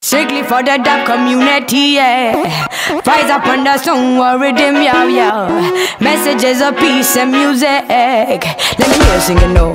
Strictly for the dub community, yeah. Faiza on the song, worry them, yo, yo. Messages of peace and music. Let me hear singing, no.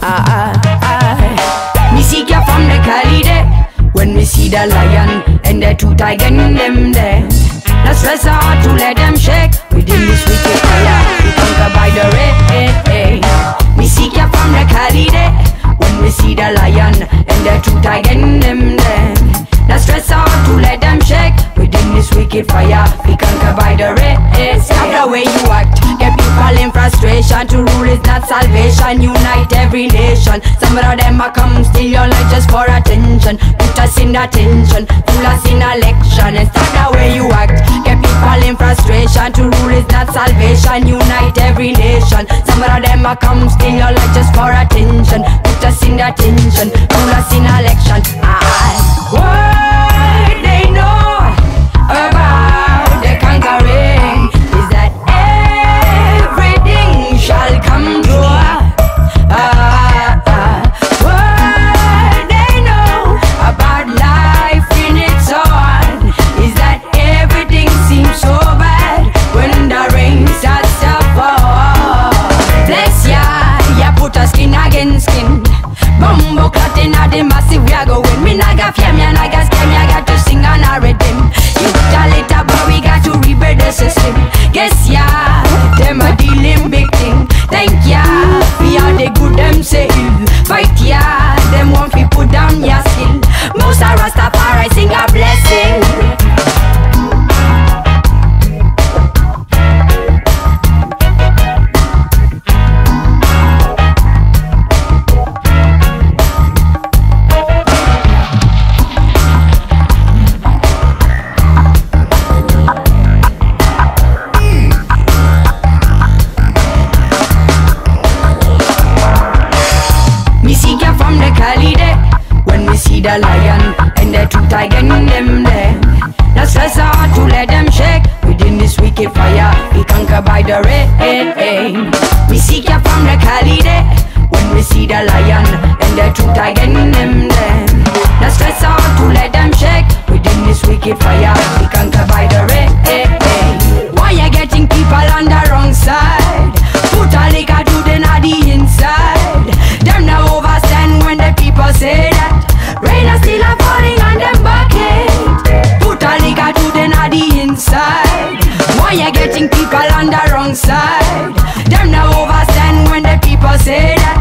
Me Seekya from the Cali, when we see the lion and the two tiger in them there. That's stress hard to let them shake. Within this wicked fire, we conquer by the rain. Me Seekya from the Cali, when we see the lion and the two tiger in them there. That's stress hard to let them shake. Within this wicked fire, we conquer by the race. Stop the way you act, get people in frustration. To rule is not salvation, unite every nation. Some of them are come steal your life just for attention. Put us in attention, fool us in election. And stop the way you act, get people in frustration. To rule is not salvation, unite every nation. Some of them are come steal your life just for attention. Put us in attention, fool us in election. What they know about the conquering is that everything shall come true. What they know about life in its own is that everything seems so bad when the rain starts to fall. Bless ya, ya put a skin against skin. Bumbo clotting at the massive, we are going. Me naga fear me and I got scare me, I got to sing and I rhythm. You got later but we got to rebuild the system. Guess ya, them a dealing big thing. Thank ya, we are the good them say ill. Fight ya, them want we put down your skill. Most are Rastafari sing a blessing. The lion and the two tiger in them there. That's stress hard to let them shake. Within this wicked fire, we conquer by the rain. We Seekya from the Cali when we see the lion and the two tiger in them there. That's stress hard to let them shake. Within this wicked fire, we conquer by the rain. Why you getting people on the wrong side? Put a liquor to the naughty inside. Them now overstand when the people say that rain is still a falling on them bucket. Put a liquor to the naughty inside. Why you getting people on the wrong side? Them now overstand when the people say that